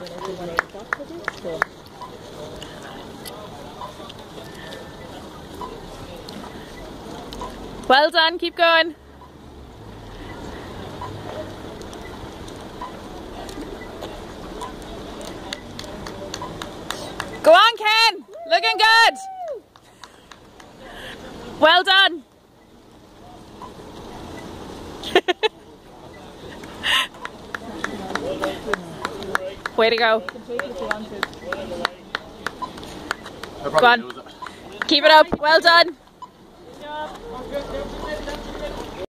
Well done, keep going. Go on, Ken! Looking good! Well done! Way to go. Go on. Keep it up. Well done.